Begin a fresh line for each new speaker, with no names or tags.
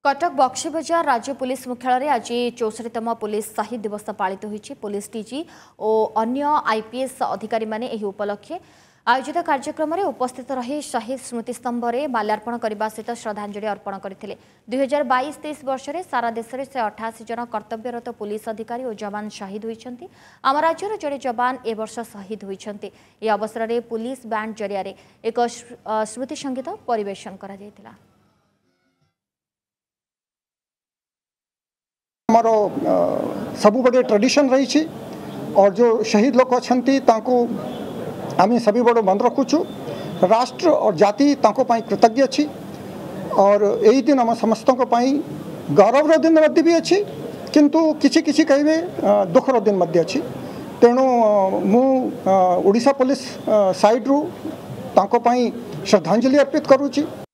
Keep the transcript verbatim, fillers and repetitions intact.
कटक बक्सी बजार राज्य पुलिस मुख्यालय आज चौसठतम पुलिस शहीद दिवस पालित होइछि। पुलिस डीजी और अन्य आईपीएस अधिकारी माने एही उपलक्षे आयोजित कार्यक्रम में उपस्थित रही शहीद स्मृतिस्तंभ में माल्यार्पण करने सहित श्रद्धांजलि अर्पण करते। दुई हजार बैश तेईस वर्ष में सारा देश में से अठाशी जन कर्तव्यरत पुलिस अधिकारी और जवान शहीद होइछन्ति। आम राज्यर जड़े जवान ए वर्ष शहीद होइछन्ति। ए अवसर में पुलिस बैंड जरिया एक स्मृति संगीत परिवेशन करा जायतिला।
हमारो सब बड़े ट्रेडिशन रही और जो शहीद लोग अच्छा आम सभी बड़ मन रखुचु। राष्ट्र और जाति कृतज्ञ अच्छी और यही दिन आम समस्त गौरवर दिन भी अच्छी किंतु किसी किसी कहे दुखर दिन अच्छी। तेणु मु ओडिशा पुलिस साइड रू श्रद्धांजलि अर्पित करुच्ची।